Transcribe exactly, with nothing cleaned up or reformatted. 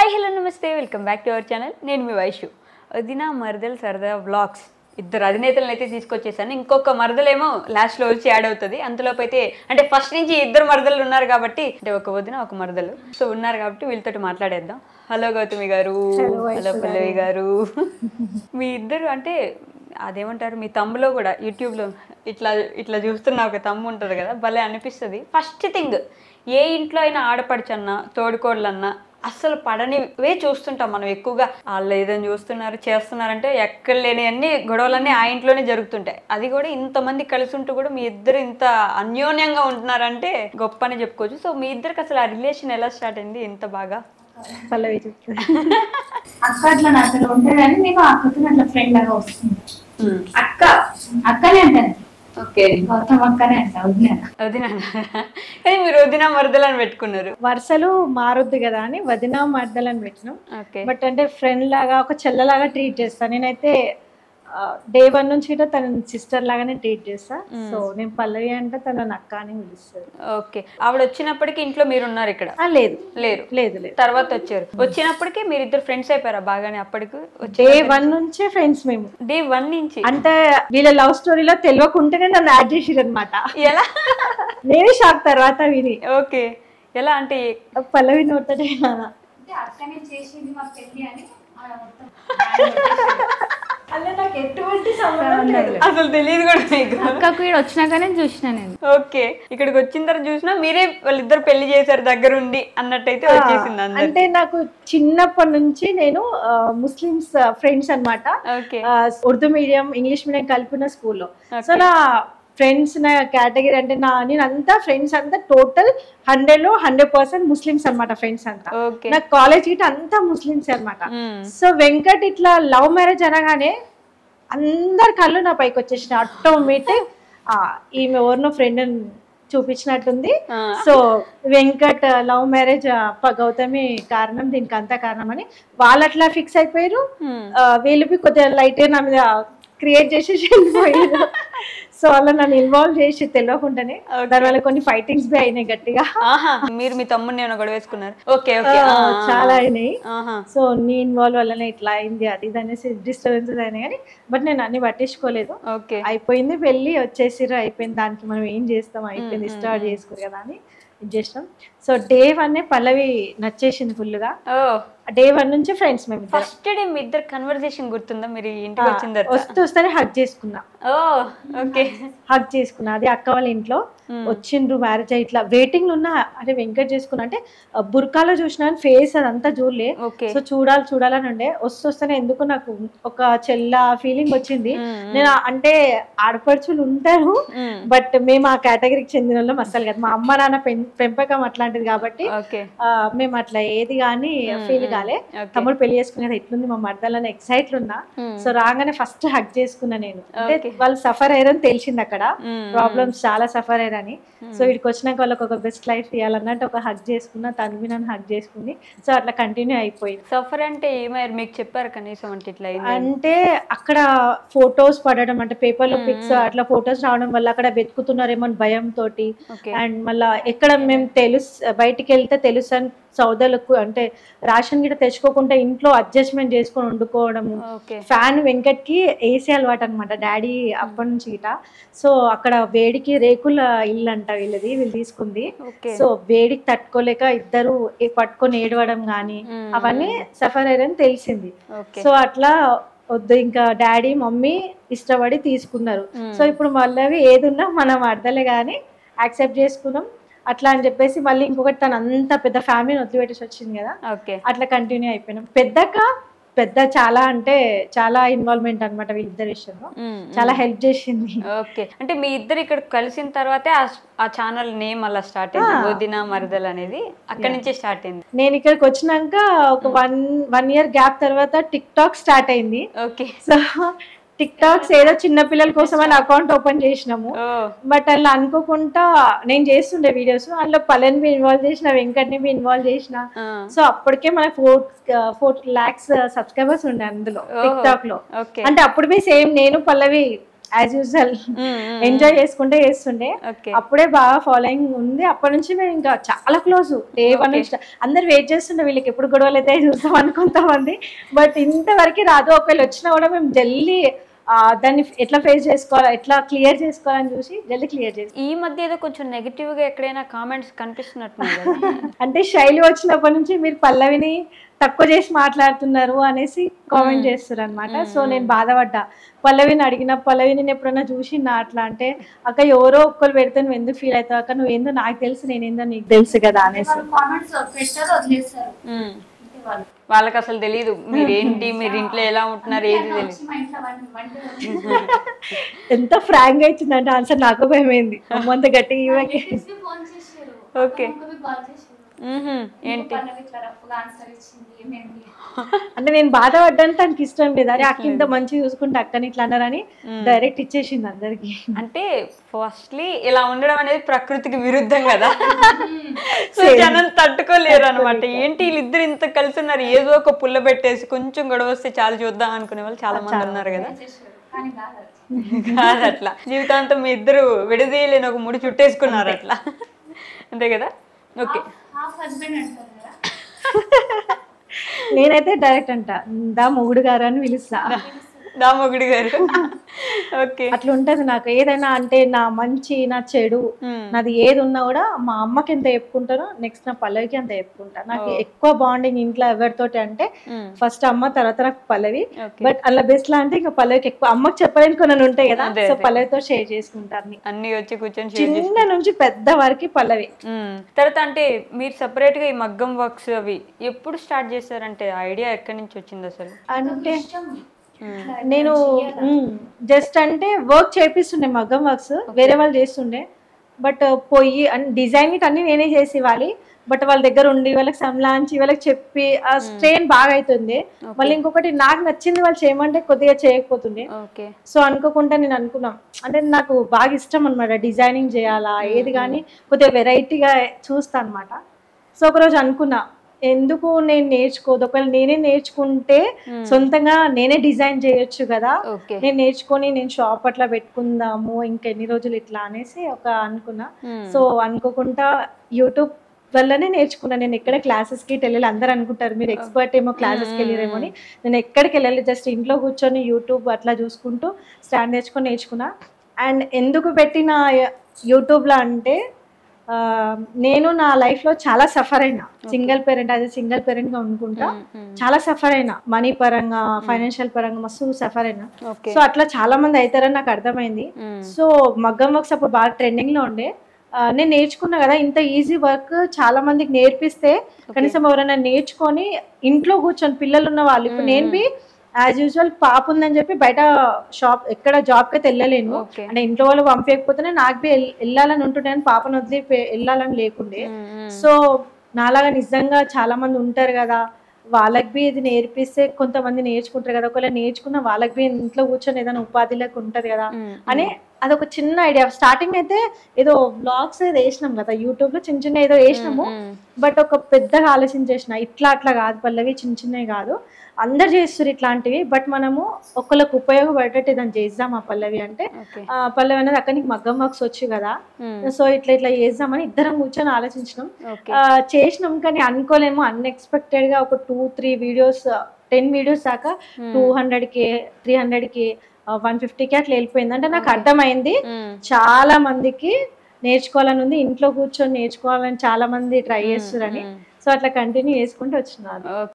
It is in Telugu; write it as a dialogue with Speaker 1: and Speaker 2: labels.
Speaker 1: హాయ్ హలో నమస్తే welcome back to our channel. నేను మీ వైషు. వదిన మరదలు సరదా వ్లాగ్స్ ఇద్దరు అధినేతలను అయితే తీసుకొచ్చేసాను. ఇంకొక మరదలేమో లాస్ట్లో వచ్చి యాడ్ అవుతుంది. అంతలోపు అయితే అంటే ఫస్ట్ నుంచి ఇద్దరు మరదలు ఉన్నారు కాబట్టి అంటే ఒక వదిన ఒక మరదలు సో ఉన్నారు కాబట్టి వీళ్ళతో మాట్లాడేద్దాం. హలో గౌతమి గారు, హలో పల్లవి గారు. మీ ఇద్దరు అంటే అదేమంటారు మీ తమ్ములో కూడా యూట్యూబ్లో ఇట్లా ఇట్లా చూస్తున్న ఒక తమ్ము ఉంటుంది కదా, భలే అనిపిస్తుంది. ఫస్ట్ థింగ్ ఏ ఇంట్లో అయినా ఆడపడుచన్నా తోడుకోళ్ళన్నా అస్సలు పడనివే చూస్తుంటాం మనం ఎక్కువగా. వాళ్ళు ఏదైనా చూస్తున్నారు చేస్తున్నారంటే ఎక్కడ లేని అన్ని గొడవలన్నీ ఆ ఇంట్లోనే జరుగుతుంటాయి. అది కూడా ఇంతమంది కలిసి ఉంటూ కూడా మీ ఇద్దరు ఇంత అన్యోన్యంగా ఉంటున్నారంటే గొప్ప అని చెప్పుకోవచ్చు. సో మీ ఇద్దరికి అసలు ఆ రిలేషన్ ఎలా స్టార్ట్ అయింది ఇంత బాగా?
Speaker 2: పల్లవి చెప్తుంది. అక్క అట్లా నాతో ఉంటే కానీ నీకు అక్కతో అట్లా ఫ్రెండ్ లాగా వస్తుంది. అక్క అక్కనే అంటాను.
Speaker 1: ఓకే,
Speaker 2: గౌతమ్ అక్కనే అంట. వదిన
Speaker 1: వదిన కానీ మీరు వదిన మరదలని పెట్టుకున్నారు.
Speaker 2: వరుసలు మారొద్దు కదా అని వదిన మరదలని పెట్టినాం. బట్ అంటే ఫ్రెండ్ లాగా ఒక చెల్లలాగా ట్రీట్ చేస్తాను నేనైతే. డే వన్ నుంచి తన సిస్టర్ లాగానే ట్రీట్ చేస్తా. సో నేను పల్లవి అంటే తన అక్క అని పిలుస్తాను.
Speaker 1: ఓకే, ఆవిడ వచ్చినప్పటికీ ఇంట్లో మీరు ఉన్నారు ఇక్కడ?
Speaker 2: లేదు
Speaker 1: లేరు
Speaker 2: లేదు లేదు
Speaker 1: తర్వాత వచ్చారు. వచ్చినప్పటికీ మీరు ఇద్దరు ఫ్రెండ్స్ అయిపోయారా బాగానే? అప్పటికి
Speaker 2: డే వన్ నుంచే ఫ్రెండ్స్ మేము.
Speaker 1: డే వన్ నుంచి అంటే
Speaker 2: వీళ్ళ లవ్ స్టోరీలో తెలియకుంటేనే నన్ను యాడ్ చేసిరు అనమాట.
Speaker 1: ఎలా?
Speaker 2: నేనే షాక్ తర్వాత విని.
Speaker 1: ఓకే, ఎలా అంటే
Speaker 2: పల్లవి నోటనే
Speaker 3: అక్కనే చేసింది మా పెళ్లి అని
Speaker 2: అలా నాకు ఎటువంటి సంబంధం లేదు,
Speaker 1: అసలు తెలియదు కూడా మీకు.
Speaker 3: అక్కకు ఇక్కడ వచ్చినాకనే చూసిన నేను.
Speaker 1: ఓకే, ఇక్కడికి వచ్చిన తర్వాత చూసినా మీరే వాళ్ళిద్దరు పెళ్లి చేశారు దగ్గరుండి అన్నట్టయితే వచ్చేసింది.
Speaker 2: అంటే నాకు చిన్నప్పటి నుంచి నేను ముస్లిమ్స్ ఫ్రెండ్స్ అనమాట. ఉర్దూ మీడియం ఇంగ్లీష్ మీడియం కలిపిన స్కూల్లో. సో నా ఫ్రెండ్స్ నా కేటగిరీ అంటే నా నేను అంతా ఫ్రెండ్స్ అంతా టోటల్ హండ్రెడ్ లో హండ్రెడ్ పర్సెంట్ ముస్లిమ్స్ అనమాట. ఫ్రెండ్స్ అంతా నా కాలేజ్ గిట్ అంతా ముస్లిమ్స్ అనమాట. సో వెంకట్ ఇట్లా లవ్ మ్యారేజ్ అనగానే అందరి కళ్ళు నా పైకి వచ్చేసిన ఆటోమేటిక్. ఈమె ఎవరినో ఫ్రెండ్ అని చూపించినట్టుంది. So Venkat love marriage Gautami కారణం, దీనికి అంతా కారణం అని వాళ్ళు అట్లా ఫిక్స్ అయిపోయారు. వీళ్ళకి కొద్దిగా లైట్ నా మీద క్రియేట్ చేసేసి వెళ్ళిపోయారు. సో అలా నన్ను ఇన్వాల్వ్ చేసి తెలియకుండానే దానివల్ల కొన్ని ఫైటింగ్స్ బి అయినాయి గట్టిగా.
Speaker 1: మీరు మీ తమ్ముడిని ఏమైనా గొడవ వేసుకున్నారు? ఓకే,
Speaker 2: చాలా అయినాయి. సో నీ ఇన్వాల్వ్ వల్లనే ఇట్లా అయింది అది ఇది అనేసి డిస్టర్బెన్సెస్ అయినాయి కానీ బట్ నేను అన్ని పట్టించుకోలేదు. అయిపోయింది పెళ్లి వచ్చేసిరు అయిపోయింది, దానికి మనం ఏం చేస్తాం అయిపోయింది స్టార్ట్ చేసుకోరు కదా అని ఇది చేసినాం. సో డే వన్ పల్లవి నచ్చేసింది ఫుల్ గా. డే వన్ నుంచి ఫ్రెండ్స్ మేము.
Speaker 1: ఫస్ట్ డే మీ ఇద్దరు కన్వర్సేషన్ గుర్తుందా? మీరు ఇంటికి వచ్చిన తర్వాత
Speaker 2: వస్తూ వస్తేనే హగ్ చేసుకున్నా.
Speaker 1: ఓకే,
Speaker 2: హగ్ చేసుకున్నా. అది అక్క వాళ్ళ ఇంట్లో వచ్చిండ్రు మ్యారేజ్ అయ్యి ఇట్లా వెయిటింగ్ లో ఉన్నా. అరే వెంకట్ చేసుకున్నా అంటే బుర్కాలో చూసినా ఫేస్ అదంతా చూడలే. సో చూడాలి చూడాలని ఉండే. వస్తూ వస్తేనే ఎందుకు నాకు ఒక చెల్ల ఫీలింగ్ వచ్చింది. నేను అంటే ఆడపడుచులు ఉంటారు బట్ మేము ఆ కేటగిరీకి చెందిన వాళ్ళం అస్సలు కదా. మా అమ్మ నాన్న పెంపకం అట్లాంటిది కాబట్టి మేము అట్లా ఏది కానీ ఫీల్ కాలే. తమ్ముడు పెళ్లి చేసుకునేది ఎట్లుంది మా మర్దలని ఎక్సైట్లు ఉన్నా. సో రాగానే ఫస్ట్ హగ్ చేసుకున్నా నేను. అంటే వాళ్ళు సఫర్ అయ్యారని తెలిసింది అక్కడ, ప్రాబ్లమ్స్ చాలా సఫర్ అయ్యారని. సో వీడికి వచ్చినాక వాళ్ళకి ఒక బెస్ట్ లైఫ్ ఇవ్వాలన్నట్టు ఒక హగ్ చేసుకున్నా. తను నన్ను హగ్ చేసుకుంది. సో అట్లా కంటిన్యూ అయిపోయింది.
Speaker 1: సఫర్ అంటే ఏమైనా మీకు చెప్పారు కనీసం? అంటే ఇట్లా
Speaker 2: అంటే అక్కడ ఫొటోస్ పడడం అంటే పేపర్ లో పిక్స్ అట్లా ఫొటోస్ రావడం వల్ల అక్కడ వెతుకుతున్నారేమో భయం తోటి. అండ్ మళ్ళా ఎక్కడ మేము తెలుసు బయటికి వెళ్తే తెలుసు అని సౌదలకు అంటే రేషన్ గిట్ట తెచ్చుకోకుండా ఇంట్లో అడ్జస్ట్మెంట్ చేసుకొని వండుకోవడము. ఫ్యాన్ వెంకట్ కి ఏసీ అలవాటు అనమాట డాడీ అప్పటి నుంచి గిట. సో అక్కడ వేడికి రేకుల ఇల్లు అంట వీళ్ళది, వీళ్ళు తీసుకుంది. సో వేడికి తట్టుకోలేక ఇద్దరు పట్టుకొని ఏడవడం గానీ అవన్నీ సఫర్ అయ్యారని తెలిసింది. సో అట్లా వద్దు ఇంకా డాడీ మమ్మీ ఇష్టపడి తీసుకున్నారు. సో ఇప్పుడు మళ్ళీ ఏదున్నా మనం అర్థలే కానీ యాక్సెప్ట్ చేసుకున్నాం అట్లా అని చెప్పేసి. మళ్ళీ ఇంకొకటి తను అంత పెద్ద ఫ్యామిలీని వదిలిపెట్టేసి వచ్చింది కదా, అట్లా కంటిన్యూ అయిపోయినాం. పెద్దక పెద్ద చాలా అంటే చాలా ఇన్వాల్వ్మెంట్ అనమాట వీళ్ళిద్దరి విషయంలో, చాలా హెల్ప్ చేసింది.
Speaker 1: ఓకే, అంటే మీ ఇద్దరు ఇక్కడ కలిసిన తర్వాతే ఆ ఛానల్ నేమ్ అలా స్టార్ట్ అయింది, వదిన మరదల్ అనేది అక్కడి నుంచే స్టార్ట్ అయింది.
Speaker 2: నేను ఇక్కడికి వచ్చినాక ఒక వన్ వన్ ఇయర్ గ్యాప్ తర్వాత టిక్ టాక్ స్టార్ట్ అయింది.
Speaker 1: ఓకే,
Speaker 2: సో టిక్ టాక్స్ ఏదో చిన్న పిల్లల కోసం అని అకౌంట్ ఓపెన్ చేసినాము. బట్ అలా అనుకోకుండా నేను చేస్తుండే వీడియోస్, అందులో పల్లెని ఇన్వాల్వ్ చేసిన, వెంకట్ని ఇన్వాల్వ్ చేసిన. సో అప్పటికే మన ఫోర్ ఫోర్ లాక్స్ సబ్స్క్రైబర్స్ ఉండే అందులో టిక్ టాక్ లో. అంటే అప్పుడు సేమ్ నేను పల్లవి యాజ్ యూజువల్ ఎంజాయ్ చేసుకుంటే చేస్తుండే. అప్పుడే బాగా ఫాలోయింగ్ ఉంది. అప్పటి నుంచి మేము ఇంకా చాలా క్లోజ్. డే వన్ నుంచి అందరు వెయిట్ చేస్తుండే వీళ్ళకి ఎప్పుడు గొడవలు అయితే చూస్తాం అని కొంతమంది. బట్ ఇంతవరకు రాదు. ఒకవేళ వచ్చినా కూడా మేము జల్దీ దాన్ని ఎట్లా ఫేస్ చేసుకోవాలా, ఎట్లా క్లియర్ చేసుకోవాలని చూసి జల్దీ క్లియర్ చేసి.
Speaker 1: ఈ మధ్య ఏదో కొంచెం నెగిటివ్ గా ఎక్కడైనా కామెంట్స్ కనిపిస్తున్నట్టున్నాయి.
Speaker 2: అంటే శైలి వచ్చినప్పటి నుంచి మీరు పల్లవిని తక్కువ చేసి మాట్లాడుతున్నారు అనేసి కామెంట్ చేస్తారు అనమాట. సో నేను బాధపడ్డా. పల్లవిని అడిగిన పల్లవి నేను ఎప్పుడైనా చూసినా అట్లా అంటే అక్క ఎవరో ఒక్కరు పెడితే నువ్వు ఎందుకు ఫీల్ అవుతావు అక్క, నువ్వేందో నాకు తెలుసు నేనేందో నీకు తెలుసు కదా అనేసి.
Speaker 1: వాళ్ళకి అసలు తెలియదు మీరేంటి, మీరు ఇంట్లో ఎలా ఉంటున్నారు ఏది తెలియదు.
Speaker 2: ఎంత ఫ్రాంక్ అవుతుందంటే ఆన్సర్ నాకు భయమైంది. అమ్మంత గట్టిగా ఇవ్వకి.
Speaker 1: ఓకే ఏంటి
Speaker 2: అంటే నేను బాధపడ్డానికి తనకి ఇష్టం లేదు. అరే అక్క ఇంత మంచి చూసుకుంటే అక్కని ఇట్లా అన్నారని డైరెక్ట్ ఇచ్చేసింది అందరికి.
Speaker 1: అంటే ఫస్ట్లీ ఇలా ఉండడం అనేది ప్రకృతికి విరుద్ధం కదా. సో జనం తట్టుకోలేరు అనమాట. ఏంటి వీళ్ళిద్దరు ఇంత కలిసి ఉన్నారు, ఏదో ఒక పుల్ల పెట్టేసి కొంచెం గొడవ వస్తే చాలా చూద్దాం అనుకునే వాళ్ళు చాలా మంది ఉన్నారు కదా. కాదు అట్లా జీవితాంతం మీ ఇద్దరు విడదీయలేని ఒక ముడి చుట్టేసుకున్నారు అట్లా, అంతే కదా. ఓకే
Speaker 2: నేనైతే డైరెక్ట్ అంట దా మొగుడు గారు అని పిలుస్తా.
Speaker 1: దా మొగుడు గారు. ఓకే
Speaker 2: అట్లా ఉంటది నాకు. ఏదైనా అంటే నా మంచి నా చెడు నాది ఏది ఉన్నా కూడా మా అమ్మకి ఎంత చెప్పుకుంటానో నెక్స్ట్ నా పల్లవికి అంత చెప్పుకుంటా. నాకు ఎక్కువ బాండింగ్ ఇంట్లో ఎవరితోటి అంటే ఫస్ట్ అమ్మ, తర్వాత నాకు పల్లవి. బట్ అలా బెస్ట్ లా అంటే ఇంకా పల్లవికి ఎక్కువ. అమ్మకి చెప్పలేని కొన్ని ఉంటాయి కదా, సో పల్లవితో షేర్ చేసుకుంటాను
Speaker 1: అన్ని వచ్చి కూర్చొని.
Speaker 2: చిన్న నుంచి పెద్ద వరకు పల్లవి.
Speaker 1: తర్వాత అంటే మీరు సెపరేట్ గా ఈ మగ్గం వర్క్స్ అవి ఎప్పుడు స్టార్ట్ చేశారంటే ఐడియా ఎక్కడి నుంచి వచ్చింది అసలు?
Speaker 2: అంటే నేను జస్ట్ అంటే వర్క్ చేపిస్తుండే మగ్గం వర్క్స్ వేరే వాళ్ళు చేస్తుండే. బట్ పోయి అండ్ డిజైన్ ఇట్ అన్ని నేనే చేసి ఇవ్వాలి. బట్ వాళ్ళ దగ్గర ఉండి వాళ్ళకి సంలాంచి వాళ్ళకి చెప్పి ఆ స్ట్రెయిన్ బాగా అవుతుంది. మళ్ళీ ఇంకొకటి నాకు నచ్చింది వాళ్ళు చేయమంటే కొద్దిగా చేయకపోతుండే. సో అనుకోకుండా నేను అనుకున్నాం అంటే నాకు బాగా ఇష్టం అనమాట డిజైనింగ్ చేయాలా ఏది కానీ కొద్దిగా వెరైటీగా చూస్తా అనమాట. సో ఒకరోజు అనుకున్నా ఎందుకు నేను నేర్చుకోదు, ఒకవేళ నేనే నేర్చుకుంటే సొంతంగా నేనే డిజైన్ చేయొచ్చు కదా, నేను నేర్చుకొని నేను షాప్ అట్లా పెట్టుకుందాము ఇంకెన్ని రోజులు ఇట్లా అనేసి ఒక అనుకున్నా. సో అనుకోకుండా యూట్యూబ్ వల్లనే నేర్చుకున్నా. నేను ఎక్కడ క్లాసెస్ కి వెళ్ళాలి. అందరు అనుకుంటారు మీరు ఎక్స్పర్ట్ ఏమో క్లాసెస్కి వెళ్ళారేమో అని. నేను ఎక్కడికి వెళ్ళాలి, జస్ట్ ఇంట్లో కూర్చొని యూట్యూబ్ అట్లా చూసుకుంటూ స్టాండ్ నేర్చుకొని నేర్చుకున్నా. అండ్ ఎందుకు పెట్టిన యూట్యూబ్లో అంటే నేను నా లైఫ్ లో చాలా సఫర్ అయినా. సింగిల్ పేరెంట్, అదే సింగిల్ పేరెంట్ గా అనుకుంటా చాలా సఫర్ అయినా. మనీ పరంగా, ఫైనాన్షియల్ పరంగా మస్తు సఫర్ అయినా. సో అట్లా చాలా మంది అవుతారని నాకు అర్థమైంది. సో మగ్గం వర్క్స్ అప్పుడు బాగా ట్రెండింగ్ లో ఉండే. నేను నేర్చుకున్నా కదా, ఇంత ఈజీ వర్క్ చాలా మందికి నేర్పిస్తే కనీసం ఎవరైనా నేర్చుకొని ఇంట్లో కూర్చొని పిల్లలు ఉన్న వాళ్ళు. ఇప్పుడు నేను బి యాజ్ యూజువల్ పాప ఉందని చెప్పి బయట షాప్ ఎక్కడ జాబ్కి అయితే వెళ్ళలేను. అంటే ఇంట్లో వాళ్ళు పంపించకపోతేనే నాకు బి వెళ్ళాలని ఉంటుండే, పాపను వదిలి వెళ్ళాలని లేకుండే. సో నాలాగా నిజంగా చాలా మంది ఉంటారు కదా, వాళ్ళకి బి ఇది నేర్పిస్తే కొంతమంది నేర్చుకుంటారు కదా, ఒకవేళ నేర్చుకున్న వాళ్ళకి బి ఇంట్లో కూర్చొని ఏదైనా ఉపాధిలోకి ఉంటది కదా అని అదొక చిన్న ఐడియా. స్టార్టింగ్ అయితే ఏదో బ్లాగ్స్ ఏదో వేసినాం కదా యూట్యూబ్ లో, చిన్న చిన్న ఏదో వేసినాము. బట్ ఒక పెద్దగా ఆలోచించేసిన ఇట్లా అట్లా కాదు పల్లవి, చిన్న చిన్నవి కాదు, అందరు చేస్తారు ఇట్లాంటివి. బట్ మనము ఒకళ్ళకి ఉపయోగపడేటట్టు ఏదైనా చేద్దాం ఆ పల్లవి అంటే. పల్లవి అనేది అక్కడ నీకు మగ్గం వర్క్స్ వచ్చు కదా, సో ఇట్లా ఇట్లా చేద్దామని ఇద్దరం కూర్చొని ఆలోచించినాం. చేసినాం కానీ అనుకోలేము అన్ఎక్స్పెక్టెడ్ గా ఒక two three videos ten videos దాకా two hundred K three hundred K one ఫిఫ్టీకి అట్లా వెళ్ళిపోయింది. అంటే నాకు అర్థమైంది చాలా మందికి నేర్చుకోవాలని ఉంది, ఇంట్లో కూర్చొని నేర్చుకోవాలని చాలా మంది ట్రై చేస్తారని. సో అట్లా కంటిన్యూ చేసుకుంటూ వచ్చినారు.